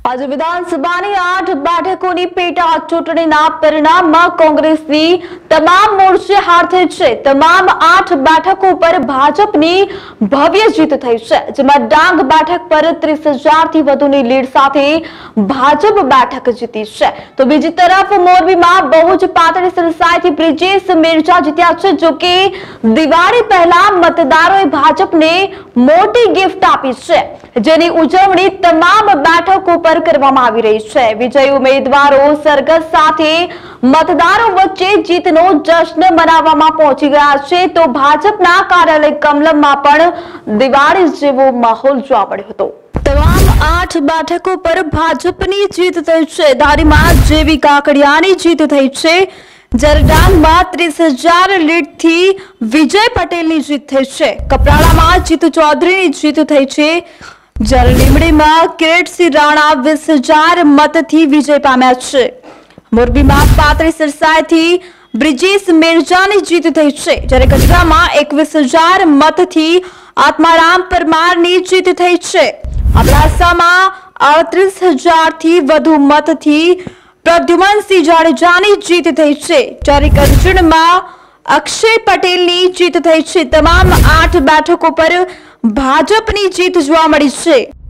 आज विधानसभाની 8 બેઠકોની પેટા ચૂંટણીના પરિણામમાં કોંગ્રેસની તમામ મોરચે હાર થઈ છે। તમામ 8 બેઠકો પર ભાજપની ભવ્ય જીત થઈ છે, જેમાં ડાંગ બેઠક પર 30,000 થી વધુની લીડ સાથે ભાજપ બેઠક જીતી છે। તો બીજી તરફ મોરબીમાં બહુ જ પાતળી સરસાઈથી બ્રિજેશ મેરજા જીત્યા છે। જો કે દિવાળી પહેલા મતદારોએ ભાજપને મોટી ગિફ્ટ આપી છે, જેની ઉજવણી તમામ બેઠકો પર કરવામાં આવી રહી છે। વિજયી ઉમેદવારો સરઘસ સાથે મતદારો વચ્ચે જીતનો જશ્ન મનાવવામાં પહોંચી ગયા છે। તો ભાજપના કાર્યાલય કમલમમાં પણ દિવાળી જેવો માહોલ જોવા મળ્યો હતો। તમામ 8 બેઠકો પર ભાજપની જીત થઈ છે। ધારીમાં જેવી કાકડિયાની જીત થઈ છે, જ્યારે ડાંગમાં 30,000 લીડથી વિજય પટેલની જીત થઈ છે। કપરાડામાં જીતુ ચૌધરીની જીત થઈ છે, જ્યારે લીમડીમાં કિરીટસિંહ રાણા 20,000 મતથી વિજય પામ્યા છે। મોરબીમાં પાતળી સરસાઈથી બ્રિજેશ મેરજાની જીત થઈ છે, જ્યારે કચરામાં 21,000 મતથી આત્મારામ પરમારની જીત થઈ છે। અબડાસામાં 38,000 થી વધુ મતથી પ્રદ્યુમનસિંહ જાડેજાની જીત થઈ છે, જ્યારે કરજણમાં અક્ષય પટેલની જીત થઈ છે। તમામ 8 બેઠકો પર ભાજપની જીત જોવા મળી છે।